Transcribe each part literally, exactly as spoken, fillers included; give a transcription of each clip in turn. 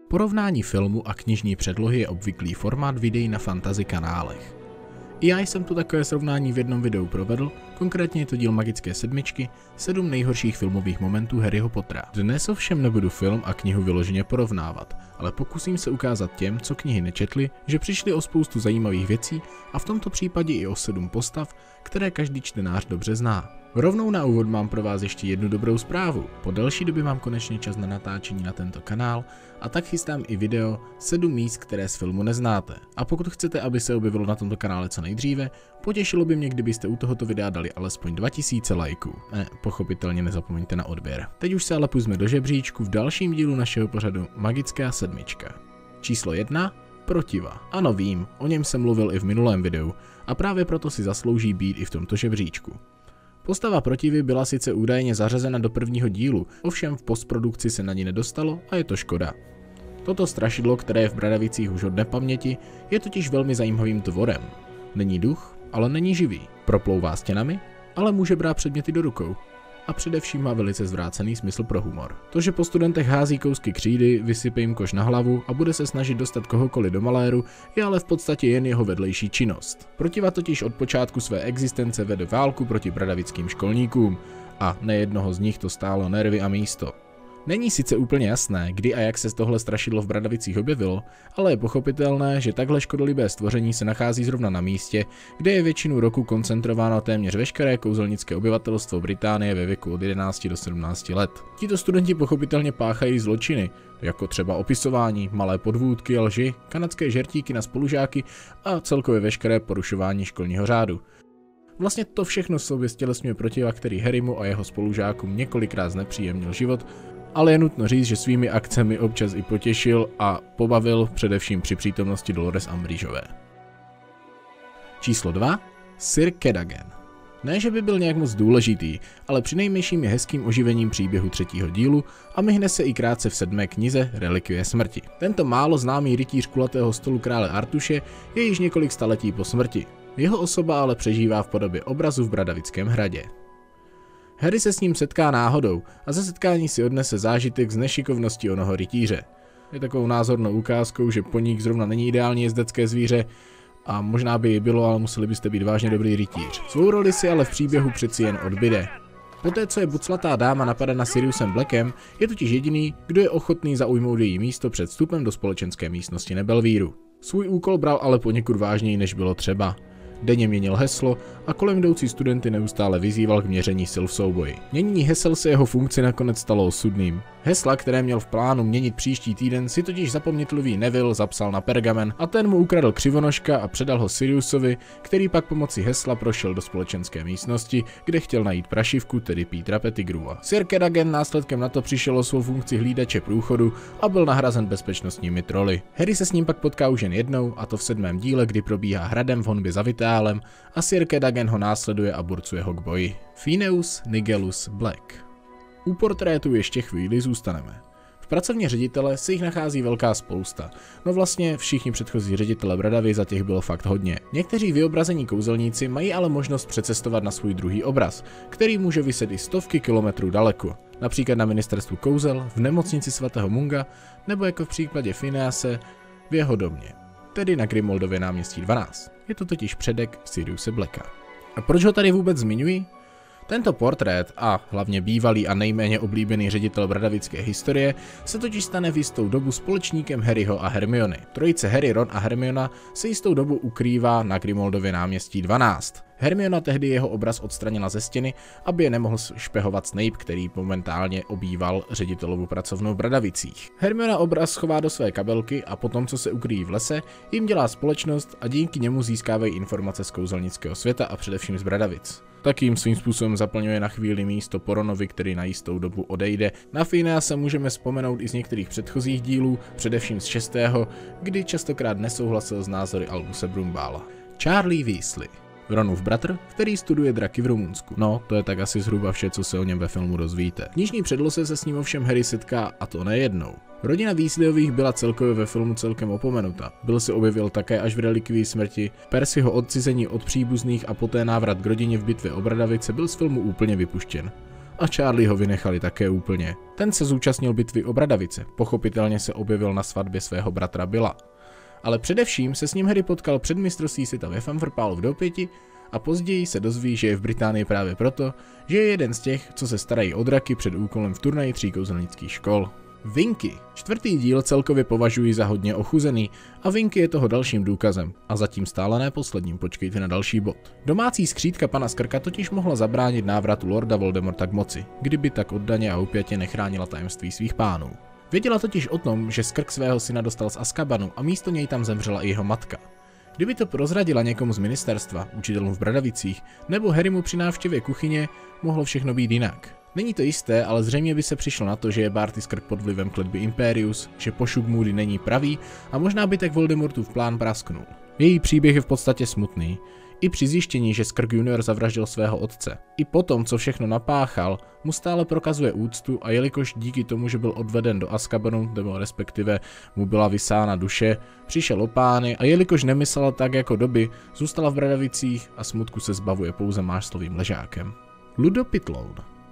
Porovnání filmu a knižní předlohy je obvyklý formát videí na fantasy kanálech. I já jsem tu takové srovnání v jednom videu provedl, konkrétně je to díl Magické sedmičky, sedm nejhorších filmových momentů Harryho Pottera. Dnes ovšem nebudu film a knihu vyloženě porovnávat, ale pokusím se ukázat těm, co knihy nečetli, že přišli o spoustu zajímavých věcí a v tomto případě i o sedm postav, které každý čtenář dobře zná. Rovnou na úvod mám pro vás ještě jednu dobrou zprávu. Po delší době mám konečně čas na natáčení na tento kanál a tak chystám i video sedm míst, které z filmu neznáte. A pokud chcete, aby se objevilo na tomto kanále co nejdříve, potěšilo by mě, kdybyste u tohoto videa dali alespoň dva tisíce lajků. Ne, pochopitelně nezapomeňte na odběr. Teď už se ale půjdeme do žebříčku v dalším dílu našeho pořadu Magická sedmička. Číslo jedna. Protiva. Ano, vím, o něm jsem mluvil i v minulém videu a právě proto si zaslouží být i v tomto žebříčku. Postava Protivy byla sice údajně zařazena do prvního dílu, ovšem v postprodukci se na ní nedostalo a je to škoda. Toto strašidlo, které je v Bradavicích už od nepaměti, je totiž velmi zajímavým tvorem. Není duch, ale není živý. Proplouvá stěnami, ale může brát předměty do rukou. A především má velice zvrácený smysl pro humor. To, že po studentech hází kousky křídy, vysype jim koš na hlavu a bude se snažit dostat kohokoliv do maléru, je ale v podstatě jen jeho vedlejší činnost. Protiva totiž od počátku své existence vede válku proti bradavickým školníkům a nejednoho z nich to stálo nervy a místo. Není sice úplně jasné, kdy a jak se tohle strašidlo v Bradavicích objevilo, ale je pochopitelné, že takhle škodolibé stvoření se nachází zrovna na místě, kde je většinu roku koncentrováno téměř veškeré kouzelnické obyvatelstvo Británie ve věku od jedenácti do sedmnácti let. Tito studenti pochopitelně páchají zločiny, jako třeba opisování, malé podvůdky, lži, kanadské žertíky na spolužáky a celkově veškeré porušování školního řádu. Vlastně to všechno v sobě stělesňuje Protiva, který Harrymu a jeho spolužákům několikrát znepříjemnil život, ale je nutno říct, že svými akcemi občas i potěšil a pobavil především při přítomnosti Dolores Umbridgeové. Číslo dva. Sir Cadogan. Ne, že by byl nějak moc důležitý, ale přinejmenším je hezkým oživením příběhu třetího dílu a myhne se i krátce v sedmé knize Relikvie smrti. Tento málo známý rytíř kulatého stolu krále Artuše je již několik staletí po smrti. Jeho osoba ale přežívá v podobě obrazu v Bradavickém hradě. Harry se s ním setká náhodou a ze setkání si odnese zážitek z nešikovnosti onoho rytíře. Je takovou názornou ukázkou, že poník zrovna není ideální jezdecké zvíře a možná by ji bylo, ale museli byste být vážně dobrý rytíř. Svou roli si ale v příběhu přeci jen odbyde. Poté, co je buclatá dáma napadena Siriusem Blackem, je totiž jediný, kdo je ochotný zaujmout její místo před vstupem do společenské místnosti Nebelvíru. Svůj úkol bral ale poněkud vážněji, než bylo třeba. Denně měnil heslo a kolem jdoucí studenty neustále vyzýval k měření sil v souboji. Měnění hesel se jeho funkci nakonec stalo osudným. Hesla, které měl v plánu měnit příští týden, si totiž zapomnětlivý Neville zapsal na pergamen a ten mu ukradl křivonožka a předal ho Siriusovi, který pak pomocí hesla prošel do společenské místnosti, kde chtěl najít prašivku, tedy Petra Pettigrua. Sir Cadogan následkem na to přišel o svou funkci hlídače průchodu a byl nahrazen bezpečnostními troly. Harry se s ním pak potká už jen jednou, a to v sedmém díle, kdy probíhá hradem v honbě za Vitálem a Sir Cadogan ho následuje a burcuje ho k boji. Phineas Nigellus Black. U portrétu ještě chvíli zůstaneme. V pracovně ředitele se jich nachází velká spousta, no vlastně všichni předchozí ředitele Bradavy za těch bylo fakt hodně. Někteří vyobrazení kouzelníci mají ale možnost přecestovat na svůj druhý obraz, který může viset i stovky kilometrů daleko, například na ministerstvu kouzel, v nemocnici svatého Munga, nebo jako v případě Phinease v jeho domě, tedy na Grimoldově náměstí dvanáct. Je to totiž předek Siriuse Blacka. A proč ho tady vůbec zmiňuji? Tento portrét a hlavně bývalý a nejméně oblíbený ředitel bradavické historie se totiž stane v jistou dobu společníkem Harryho a Hermiony. Trojice Harry, Ron a Hermiona se jistou dobu ukrývá na Grimoldově náměstí dvanáct. Hermiona tehdy jeho obraz odstranila ze stěny, aby je nemohl špehovat Snape, který momentálně obýval ředitelovu pracovnu v Bradavicích. Hermiona obraz schová do své kabelky a potom, co se ukryjí v lese, jim dělá společnost a díky němu získávají informace z kouzelnického světa a především z Bradavic. Tak jim svým způsobem zaplňuje na chvíli místo po Ronovi, který na jistou dobu odejde. Na Phinease se můžeme vzpomenout i z některých předchozích dílů, především z šestého, kdy častokrát nesouhlasil s názory Albuse Brumbála. Charlie Weasley. Ronův bratr, který studuje draky v Rumunsku. No, to je tak asi zhruba vše, co se o něm ve filmu dozvíte. V knižní předloze se s ním ovšem Harry setká, a to nejednou. Rodina Weasleyových byla celkově ve filmu celkem opomenuta. Bill se objevil také až v Relikvii smrti, Percyho odcizení od příbuzných a poté návrat k rodině v bitvě o Bradavice byl z filmu úplně vypuštěn. a Charlie ho vynechali také úplně. Ten se zúčastnil bitvy o Bradavice, pochopitelně se objevil na svatbě svého bratra Billa. Ale především se s ním Harry potkal před mistrovství světa ve Fenferpálu v Doupěti a později se dozví, že je v Británii právě proto, že je jeden z těch, co se starají o draky před úkolem v turnaji tří kouzelnických škol. Winky. Čtvrtý díl celkově považuji za hodně ochuzený a Winky je toho dalším důkazem. A zatím stále ne posledním, počkejte na další bod. Domácí skřídka pana Skrka totiž mohla zabránit návratu Lorda Voldemorta k moci, kdyby tak oddaně a upjatě nechránila tajemství svých pánů. Věděla totiž o tom, že Skrk svého syna dostal z Azkabanu a místo něj tam zemřela i jeho matka. Kdyby to prozradila někomu z ministerstva, učitelům v Bradavicích, nebo Harrymu při návštěvě kuchyně, mohlo všechno být jinak. Není to jisté, ale zřejmě by se přišlo na to, že je Barty Skrk pod vlivem kletby Imperius, že pošuk Moody není pravý a možná by tak Voldemortův plán prasknul. Její příběh je v podstatě smutný. I při zjištění, že Skrk junior zavraždil svého otce. I potom, co všechno napáchal, mu stále prokazuje úctu a jelikož díky tomu, že byl odveden do Azkabanu, nebo respektive mu byla vysána duše, přišel o pány a jelikož nemyslela tak jako doby, zůstala v Bradavicích a smutku se zbavuje pouze mášlovým ležákem. Ludo Pitloun.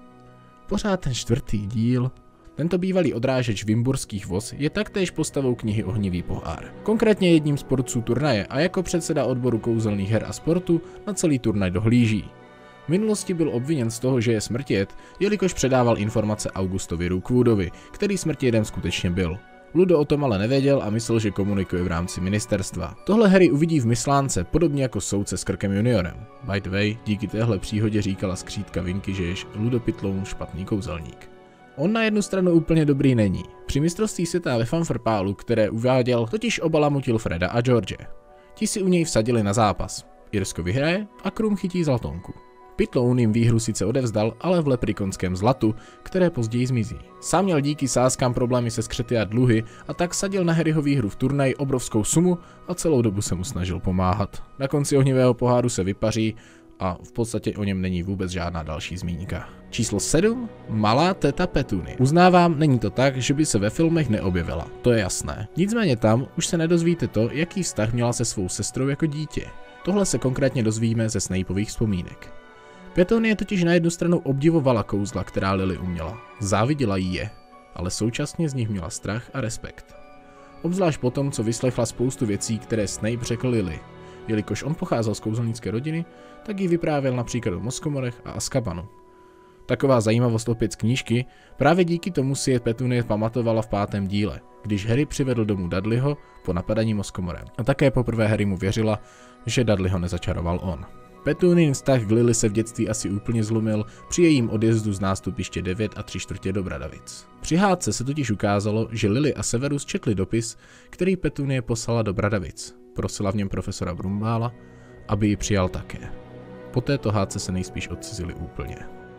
Pořád ten čtvrtý díl. Tento bývalý odrážeč Wimburských voz je taktéž postavou knihy Ohnivý pohár. Konkrétně jedním z porců turnaje a jako předseda odboru kouzelných her a sportu na celý turnaj dohlíží. V minulosti byl obviněn z toho, že je smrtijet, jelikož předával informace Augustovi Rookwoodovi, který smrtijedem skutečně byl. Ludo o tom ale nevěděl a myslel, že komunikuje v rámci ministerstva. Tohle Harry uvidí v Myslánce, podobně jako soudce s Krkem juniorem. By the way, díky téhle příhodě říkala skřídka Winky, že je Ludo Pitloun špatný kouzelník. On na jednu stranu úplně dobrý není. Při mistrovství světa ve Fenferpálu, které uváděl, totiž obalamutil Freda a George. Ti si u něj vsadili na zápas. Irsko vyhraje a Krum chytí zlatonku. Pitloun jim výhru sice odevzdal, ale v leprikonském zlatu, které později zmizí. Sám měl díky sázkám problémy se skřety a dluhy a tak sadil na Harryho výhru v turnaji obrovskou sumu a celou dobu se mu snažil pomáhat. Na konci ohnivého poháru se vypaří a v podstatě o něm není vůbec žádná další zmínka. Číslo sedm. Malá teta Petunie. Uznávám, není to tak, že by se ve filmech neobjevila, to je jasné. Nicméně tam už se nedozvíte to, jaký vztah měla se svou sestrou jako dítě. Tohle se konkrétně dozvíme ze Snapeových vzpomínek. Petunie totiž na jednu stranu obdivovala kouzla, která Lily uměla. Záviděla jí je, ale současně z nich měla strach a respekt. Obzvlášť potom, co vyslechla spoustu věcí, které Snape řekl Lily. Jelikož on pocházel z kouzelnické rodiny, tak jí vyprávěl například o Moskomorech a Azkabanu. Taková zajímavost opět z knížky, právě díky tomu si je Petunie pamatovala v pátém díle, když Harry přivedl domů Dudleyho po napadení Moskomorem. A také poprvé Harry mu věřila, že Dudleyho nezačaroval on. Petunin vztah k Lily se v dětství asi úplně zlomil při jejím odjezdu z nástupiště devět a tři čtvrtě do Bradavic. Při hádce se totiž ukázalo, že Lily a Severus četli dopis, který Petunie poslala do Bradavic. Prosila v něm profesora Brumbála, aby ji přijal také. Po této hádce se nejspíš odcizili úplně.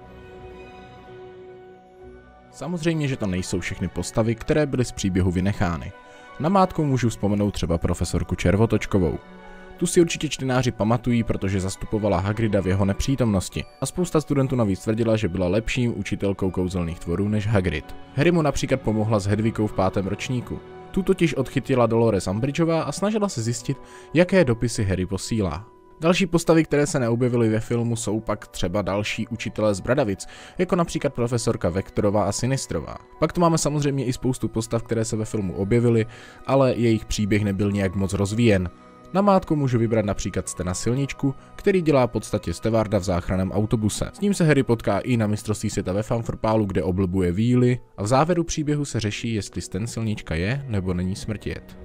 Samozřejmě, že tam nejsou všechny postavy, které byly z příběhu vynechány. Namátkou můžu vzpomenout třeba profesorku Červotočkovou. Tu si určitě čtenáři pamatují, protože zastupovala Hagrida v jeho nepřítomnosti a spousta studentů navíc tvrdila, že byla lepším učitelkou kouzelných tvorů než Hagrid. Harry mu například pomohla s Hedvikou v pátém ročníku. Tu totiž odchytila Dolores Umbridgeová a snažila se zjistit, jaké dopisy Harry posílá. Další postavy, které se neobjevily ve filmu, jsou pak třeba další učitelé z Bradavic, jako například profesorka Vektorová a Sinistrová. Pak tu máme samozřejmě i spoustu postav, které se ve filmu objevily, ale jejich příběh nebyl nějak moc rozvíjen. Namátkou můžu vybrat například Stena Silničku, který dělá v podstatě stevarda v záchranném autobuse. S ním se Harry potká i na mistrovství světa ve Fenferpálu, kde oblbuje víly a v závěru příběhu se řeší, jestli Sten Silnička je nebo není smrtijet.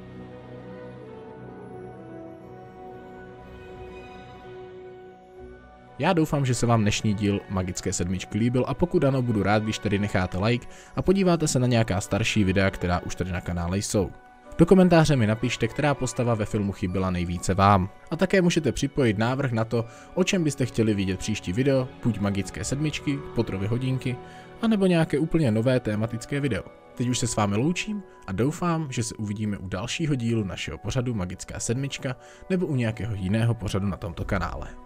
Já doufám, že se vám dnešní díl Magické sedmičky líbil a pokud ano, budu rád, když tady necháte like a podíváte se na nějaká starší videa, která už tady na kanále jsou. Do komentáře mi napište, která postava ve filmu chyběla nejvíce vám. A také můžete připojit návrh na to, o čem byste chtěli vidět příští video, buď Magické sedmičky, Potterovy hodinky, anebo nějaké úplně nové tematické video. Teď už se s vámi loučím a doufám, že se uvidíme u dalšího dílu našeho pořadu Magická sedmička nebo u nějakého jiného pořadu na tomto kanále.